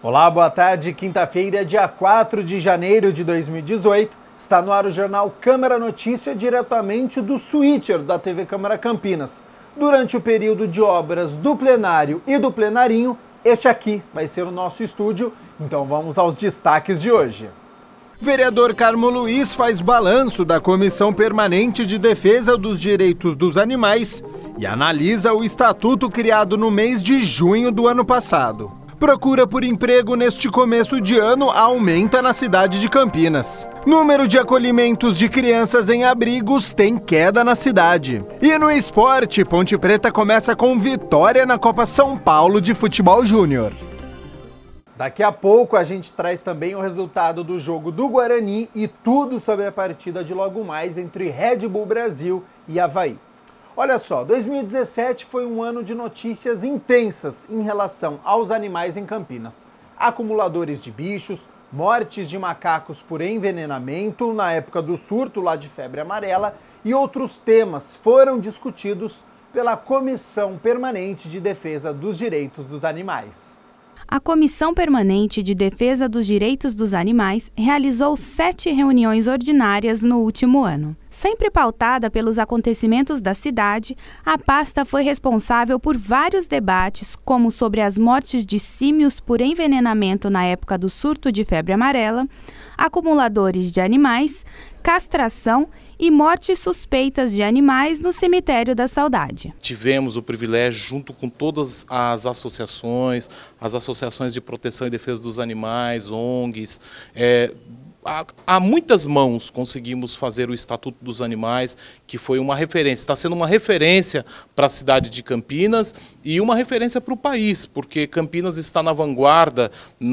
Olá, boa tarde. Quinta-feira, dia 4 de janeiro de 2018. Está no ar o jornal Câmara Notícia, diretamente do switcher da TV Câmara Campinas. Durante o período de obras do plenário e do plenarinho, este aqui vai ser o nosso estúdio. Então vamos aos destaques de hoje. Vereador Carmo Luiz faz balanço da Comissão Permanente de Defesa dos Direitos dos Animais e analisa o estatuto criado no mês de junho do ano passado. Procura por emprego neste começo de ano aumenta na cidade de Campinas. Número de acolhimentos de crianças em abrigos tem queda na cidade. E no esporte, Ponte Preta começa com vitória na Copa São Paulo de Futebol Júnior. Daqui a pouco a gente traz também o resultado do jogo do Guarani e tudo sobre a partida de logo mais entre Red Bull Brasil e Avaí. Olha só, 2017 foi um ano de notícias intensas em relação aos animais em Campinas. Acumuladores de bichos, mortes de macacos por envenenamento na época do surto lá de febre amarela e outros temas foram discutidos pela Comissão Permanente de Defesa dos Direitos dos Animais. A Comissão Permanente de Defesa dos Direitos dos Animais realizou 7 reuniões ordinárias no último ano. Sempre pautada pelos acontecimentos da cidade, a pasta foi responsável por vários debates, como sobre as mortes de símios por envenenamento na época do surto de febre amarela, acumuladores de animais, castração e mortes suspeitas de animais no Cemitério da Saudade. Tivemos o privilégio, junto com todas as associações de proteção e defesa dos animais, ONGs, há muitas mãos conseguimos fazer o Estatuto dos Animais, que foi uma referência, está sendo uma referência para a cidade de Campinas e uma referência para o país, porque Campinas está na vanguarda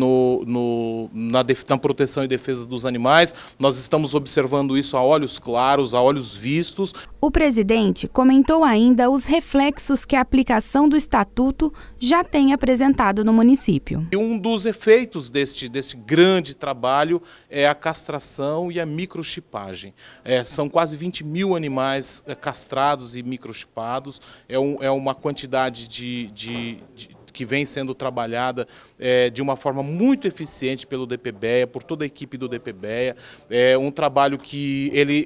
na proteção e defesa dos animais. Nós estamos observando isso a olhos claros, a olhos vistos. O presidente comentou ainda os reflexos que a aplicação do Estatuto já tem apresentado no município. E um dos efeitos desse grande trabalho é a castração e a microchipagem. São quase 20 mil animais castrados e microchipados. É uma quantidade que vem sendo trabalhada de uma forma muito eficiente pelo DPBEA, por toda a equipe do DPBEA. É um trabalho que ele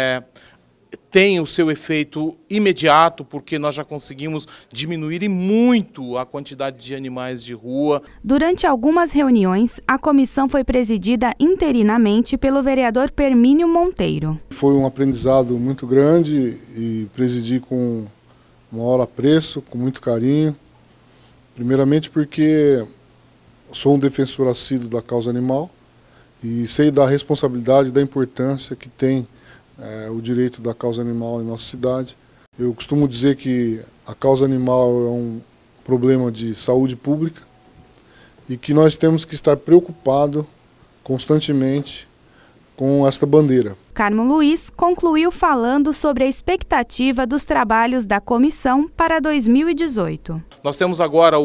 tem o seu efeito imediato, porque nós já conseguimos diminuir muito a quantidade de animais de rua. Durante algumas reuniões, a comissão foi presidida interinamente pelo vereador Permínio Monteiro. Foi um aprendizado muito grande e presidi com o maior apreço, com muito carinho. Primeiramente porque sou um defensor assíduo da causa animal e sei da responsabilidade e da importância que tem o direito da causa animal em nossa cidade. Eu costumo dizer que a causa animal é um problema de saúde pública e que nós temos que estar preocupados constantemente com esta bandeira. Carmo Luiz concluiu falando sobre a expectativa dos trabalhos da comissão para 2018. Nós temos agora,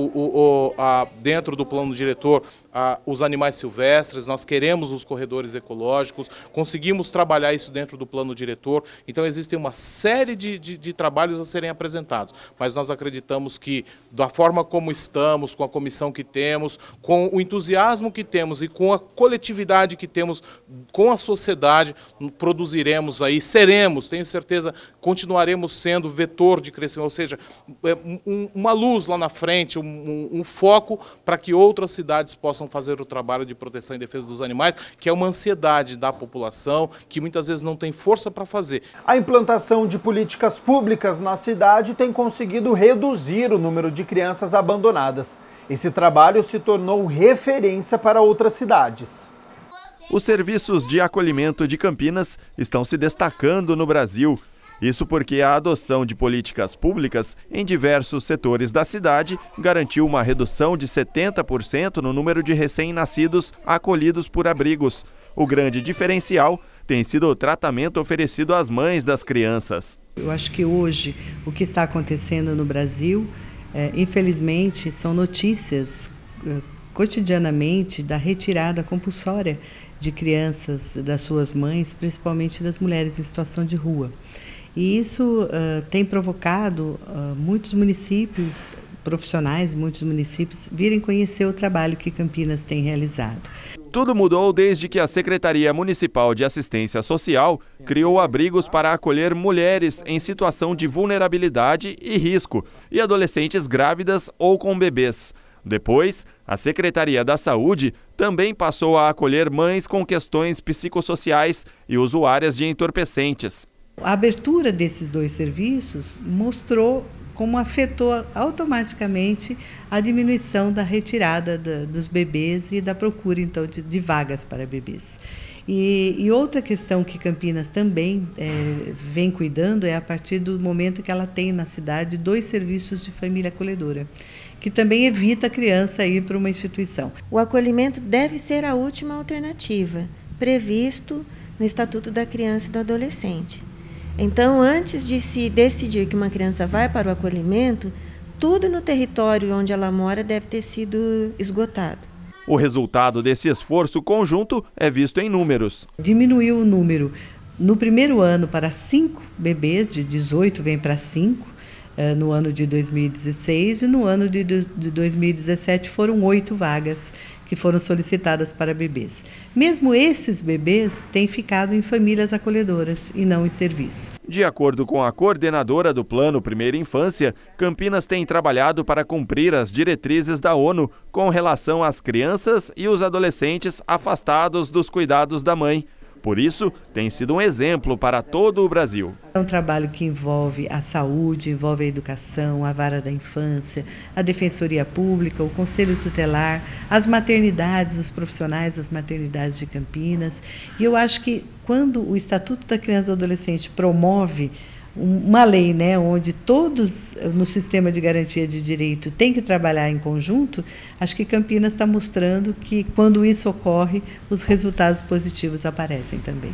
dentro do plano diretor, os animais silvestres, nós queremos os corredores ecológicos, conseguimos trabalhar isso dentro do plano diretor, então existem uma série de trabalhos a serem apresentados, mas nós acreditamos que da forma como estamos, com a comissão que temos, com o entusiasmo que temos e com a coletividade que temos com a sociedade, produziremos aí, tenho certeza, continuaremos sendo vetor de crescimento, ou seja, uma luz lá na frente, um foco para que outras cidades possam fazer o trabalho de proteção e defesa dos animais, que é uma ansiedade da população, que muitas vezes não tem força para fazer. A implantação de políticas públicas na cidade tem conseguido reduzir o número de crianças abandonadas. Esse trabalho se tornou referência para outras cidades. Os serviços de acolhimento de Campinas estão se destacando no Brasil. Isso porque a adoção de políticas públicas em diversos setores da cidade garantiu uma redução de 70% no número de recém-nascidos acolhidos por abrigos. O grande diferencial tem sido o tratamento oferecido às mães das crianças. Eu acho que hoje o que está acontecendo no Brasil, infelizmente, são notícias cotidianamente da retirada compulsória de crianças das suas mães, principalmente das mulheres em situação de rua. E isso tem provocado muitos municípios profissionais, muitos municípios, virem conhecer o trabalho que Campinas tem realizado. Tudo mudou desde que a Secretaria Municipal de Assistência Social criou abrigos para acolher mulheres em situação de vulnerabilidade e risco e adolescentes grávidas ou com bebês. Depois, a Secretaria da Saúde também passou a acolher mães com questões psicossociais e usuárias de entorpecentes. A abertura desses dois serviços mostrou como afetou automaticamente a diminuição da retirada dos bebês e da procura, então, de vagas para bebês. E outra questão que Campinas também vem cuidando é a partir do momento que ela tem na cidade 2 serviços de família acolhedora, que também evita a criança ir para uma instituição. O acolhimento deve ser a última alternativa, previsto no Estatuto da Criança e do Adolescente. Então, antes de se decidir que uma criança vai para o acolhimento, tudo no território onde ela mora deve ter sido esgotado. O resultado desse esforço conjunto é visto em números. Diminuiu o número no primeiro ano para 5 bebês, de 18 vem para 5, no ano de 2016, e no ano de 2017 foram 8 vagas que foram solicitadas para bebês. Mesmo esses bebês têm ficado em famílias acolhedoras e não em serviço. De acordo com a coordenadora do Plano Primeira Infância, Campinas tem trabalhado para cumprir as diretrizes da ONU com relação às crianças e os adolescentes afastados dos cuidados da mãe. Por isso, tem sido um exemplo para todo o Brasil. É um trabalho que envolve a saúde, envolve a educação, a vara da infância, a defensoria pública, o conselho tutelar, as maternidades, os profissionais das maternidades de Campinas. E eu acho que quando o Estatuto da Criança e do Adolescente promove uma lei, né, onde todos no sistema de garantia de direito têm que trabalhar em conjunto, acho que Campinas está mostrando que quando isso ocorre, os resultados positivos aparecem também.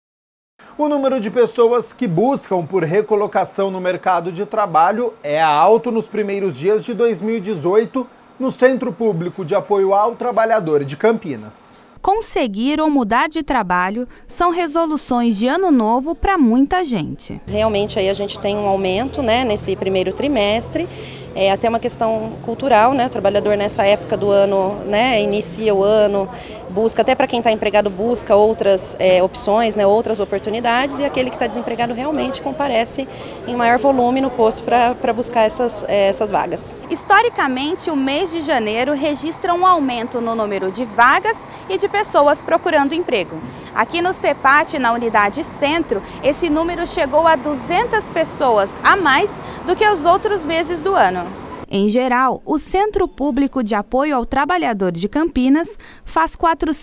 O número de pessoas que buscam por recolocação no mercado de trabalho é alto nos primeiros dias de 2018 no Centro Público de Apoio ao Trabalhador de Campinas. Conseguir ou mudar de trabalho são resoluções de ano novo para muita gente. Realmente aí a gente tem um aumento, né, nesse primeiro trimestre. É até uma questão cultural, né? O trabalhador nessa época do ano, né, inicia o ano, busca, até para quem está empregado, busca outras opções, né, outras oportunidades, e aquele que está desempregado realmente comparece em maior volume no posto para buscar essas vagas. Historicamente, o mês de janeiro registra um aumento no número de vagas e de pessoas procurando emprego. Aqui no CEPAT, na unidade Centro, esse número chegou a 200 pessoas a mais do que os outros meses do ano. Em geral, o Centro Público de Apoio ao Trabalhador de Campinas faz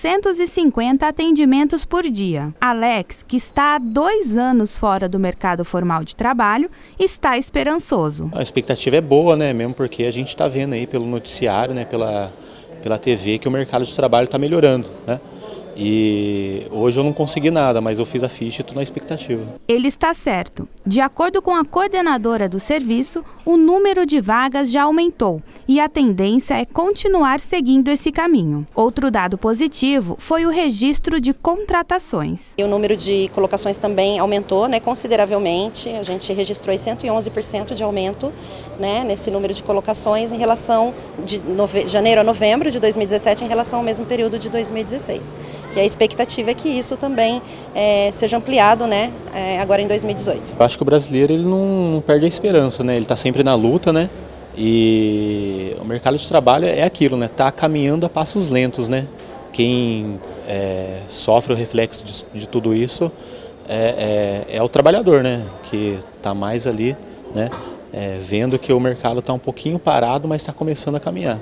450 atendimentos por dia. Alex, que está há 2 anos fora do mercado formal de trabalho, está esperançoso. A expectativa é boa, né? Mesmo porque a gente está vendo aí pelo noticiário, né? Pela TV, que o mercado de trabalho está melhorando, né? E hoje eu não consegui nada, mas eu fiz a ficha e estou na expectativa. Ele está certo. De acordo com a coordenadora do serviço, o número de vagas já aumentou e a tendência é continuar seguindo esse caminho. Outro dado positivo foi o registro de contratações. E o número de colocações também aumentou, né, consideravelmente. A gente registrou 111% de aumento, né, nesse número de colocações em relação de janeiro a novembro de 2017 em relação ao mesmo período de 2016. E a expectativa é que isso também seja ampliado, né, agora em 2018. Eu acho que o brasileiro ele não perde a esperança, né? Ele está sempre na luta, né? E o mercado de trabalho é aquilo, né? Está caminhando a passos lentos, né? Quem sofre o reflexo de tudo isso é o trabalhador, né? Que está mais ali, né? Vendo que o mercado está um pouquinho parado, mas está começando a caminhar.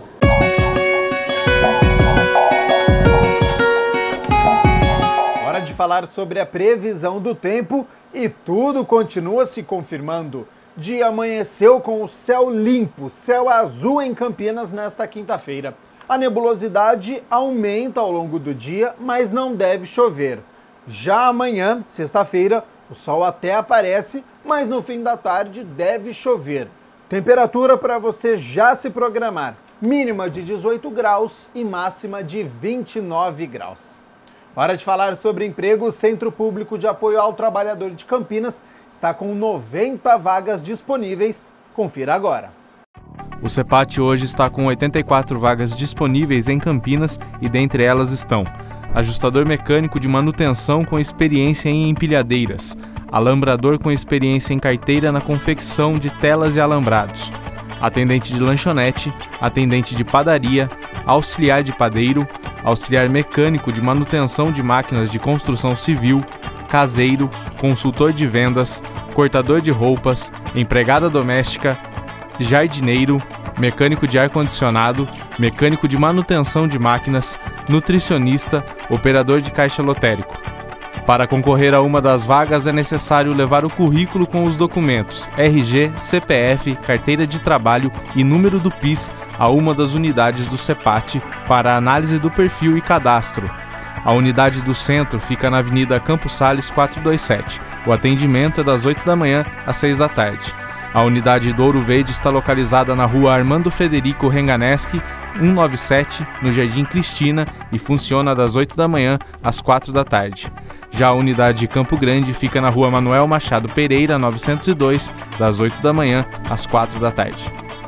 De falar sobre a previsão do tempo e tudo continua se confirmando. Dia amanheceu com o céu limpo, céu azul em Campinas nesta quinta-feira. A nebulosidade aumenta ao longo do dia, mas não deve chover. Já amanhã, sexta-feira, o sol até aparece, mas no fim da tarde deve chover. Temperatura para você já se programar. Mínima de 18 graus e máxima de 29 graus. Hora de falar sobre emprego. O Centro Público de Apoio ao Trabalhador de Campinas está com 90 vagas disponíveis. Confira agora. O CEPAT hoje está com 84 vagas disponíveis em Campinas e dentre elas estão ajustador mecânico de manutenção com experiência em empilhadeiras, alambrador com experiência em carteira na confecção de telas e alambrados, atendente de lanchonete, atendente de padaria, auxiliar de padeiro, auxiliar mecânico de manutenção de máquinas de construção civil, caseiro, consultor de vendas, cortador de roupas, empregada doméstica, jardineiro, mecânico de ar-condicionado, mecânico de manutenção de máquinas, nutricionista, operador de caixa lotérico. Para concorrer a uma das vagas é necessário levar o currículo com os documentos RG, CPF, carteira de trabalho e número do PIS a uma das unidades do CEPAT para análise do perfil e cadastro. A unidade do centro fica na Avenida Campos Sales 427. O atendimento é das 8 da manhã às 6 da tarde. A unidade do Ouro Verde está localizada na rua Armando Frederico Renganeschi, 197, no Jardim Cristina, e funciona das 8 da manhã às 4 da tarde. Já a unidade de Campo Grande fica na rua Manuel Machado Pereira, 902, das 8 da manhã às 4 da tarde.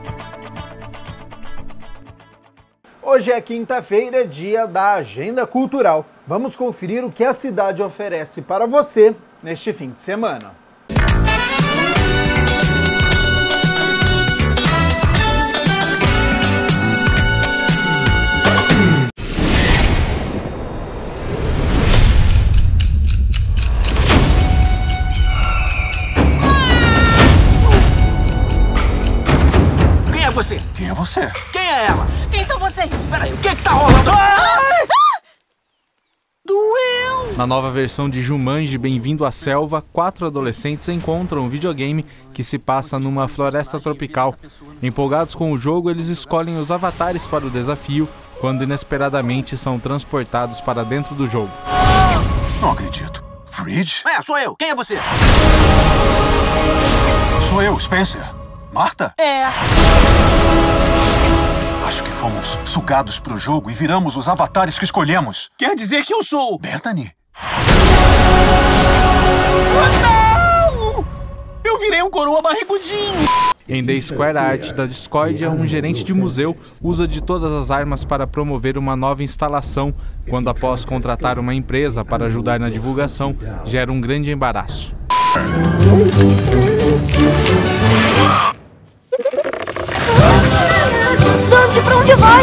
Hoje é quinta-feira, dia da Agenda Cultural. Vamos conferir o que a cidade oferece para você neste fim de semana. Você? Quem é você? Quem é ela? Quem são vocês? Peraí, o que tá rolando? Doeu! Na nova versão de Jumanji Bem-vindo à Selva, 4 adolescentes encontram um videogame que se passa numa floresta tropical. Empolgados com o jogo, eles escolhem os avatares para o desafio, quando inesperadamente são transportados para dentro do jogo. Não acredito. Fridge? Sou eu. Quem é você? Sou eu, Spencer. Marta? É. Acho que fomos sugados pro jogo e viramos os avatares que escolhemos. Quer dizer que eu sou... Bethany? Não! Eu virei um coroa barrigudinho. Em The Square Art da Discordia, um gerente de museu usa de todas as armas para promover uma nova instalação, quando após contratar uma empresa para ajudar na divulgação, gera um grande embaraço. Dante, pra onde vai?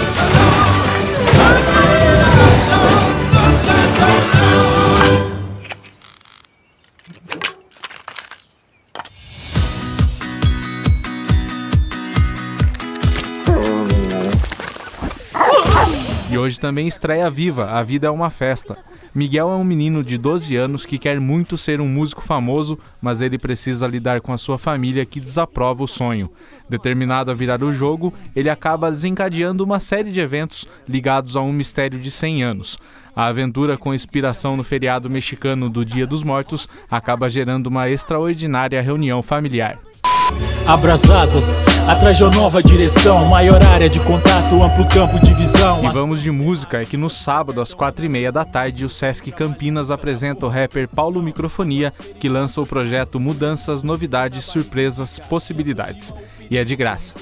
E hoje também estreia Viva, A Vida é uma Festa. Miguel é um menino de 12 anos que quer muito ser um músico famoso, mas ele precisa lidar com a sua família que desaprova o sonho. Determinado a virar o jogo, ele acaba desencadeando uma série de eventos ligados a um mistério de 100 anos. A aventura, com inspiração no feriado mexicano do Dia dos Mortos, acaba gerando uma extraordinária reunião familiar. Abra as asas, atrás a nova direção, maior área de contato, amplo campo de visão. E vamos de música, é que no sábado às 4h30 da tarde o Sesc Campinas apresenta o rapper Paulo Microfonia, que lança o projeto Mudanças, Novidades, Surpresas, Possibilidades. E é de graça.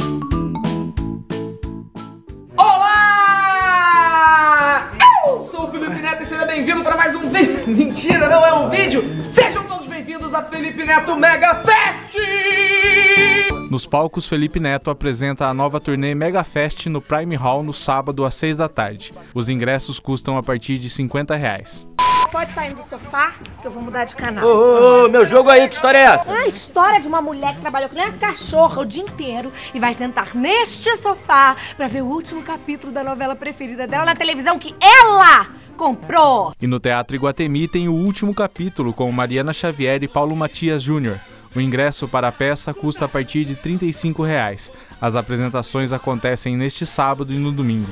Olá! Eu sou o Felipe Neto e seja bem-vindo para mais um vídeo. Mentira, não é um vídeo! Sejam todos bem-vindos a Felipe Neto Mega Fest! Nos palcos, Felipe Neto apresenta a nova turnê Mega Fest no Prime Hall no sábado às 6 da tarde. Os ingressos custam a partir de R$50. Pode sair do sofá, que eu vou mudar de canal. Ô, meu jogo aí, que história é essa? A história de uma mulher que trabalhou com uma cachorra o dia inteiro e vai sentar neste sofá pra ver o último capítulo da novela preferida dela na televisão que ela comprou. E no Teatro Iguatemi tem o último capítulo com Mariana Xavier e Paulo Matias Jr. O ingresso para a peça custa a partir de R$35. As apresentações acontecem neste sábado e no domingo.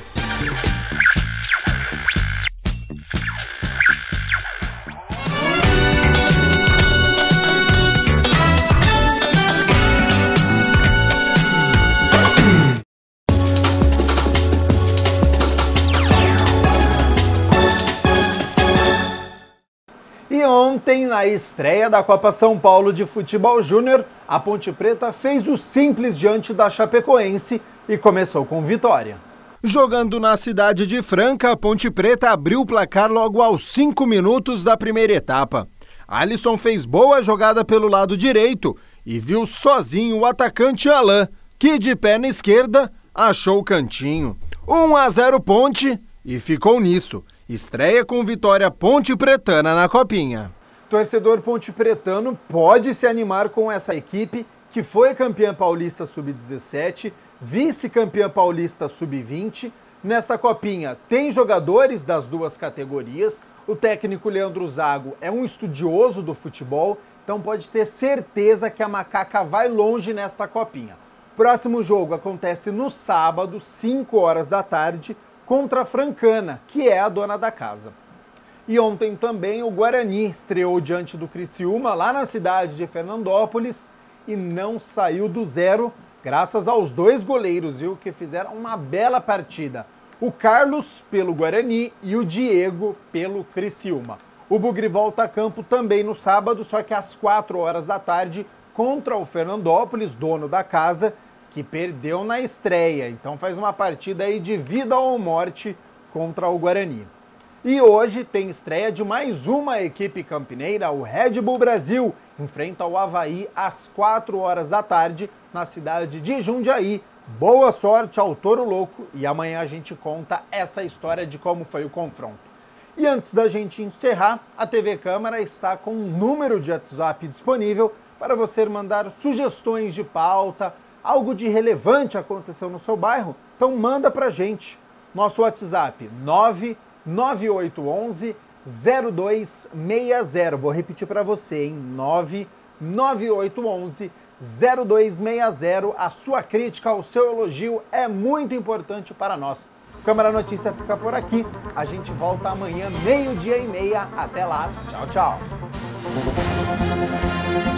Ontem, na estreia da Copa São Paulo de Futebol Júnior, a Ponte Preta fez o simples diante da Chapecoense e começou com vitória. Jogando na cidade de Franca, a Ponte Preta abriu o placar logo aos 5 minutos da primeira etapa. Alisson fez boa jogada pelo lado direito e viu sozinho o atacante Alain, que de perna esquerda achou o cantinho. 1-0 Ponte e ficou nisso. Estreia com vitória ponte pretana na Copinha. Torcedor ponte pretano pode se animar com essa equipe que foi campeã paulista sub-17, vice-campeã paulista sub-20. Nesta Copinha tem jogadores das duas categorias. O técnico Leandro Zago é um estudioso do futebol, então pode ter certeza que a Macaca vai longe nesta Copinha. Próximo jogo acontece no sábado, 5 horas da tarde, contra a Francana, que é a dona da casa. E ontem também o Guarani estreou diante do Criciúma, lá na cidade de Fernandópolis, e não saiu do zero, graças aos dois goleiros, viu, que fizeram uma bela partida. O Carlos pelo Guarani e o Diego pelo Criciúma. O Bugre volta a campo também no sábado, só que às 4 horas da tarde, contra o Fernandópolis, dono da casa, que perdeu na estreia. Então faz uma partida aí de vida ou morte contra o Guarani. E hoje tem estreia de mais uma equipe campineira, o Red Bull Brasil, enfrenta o Avaí às 4 horas da tarde, na cidade de Jundiaí. Boa sorte ao Touro Louco e amanhã a gente conta essa história de como foi o confronto. E antes da gente encerrar, a TV Câmara está com um número de WhatsApp disponível para você mandar sugestões de pauta, algo de relevante aconteceu no seu bairro, então manda pra gente. Nosso WhatsApp 99811-0260. Vou repetir para você, hein? 99811-0260. A sua crítica, o seu elogio é muito importante para nós. Câmara Notícia fica por aqui. A gente volta amanhã, 12:30. Até lá. Tchau, tchau.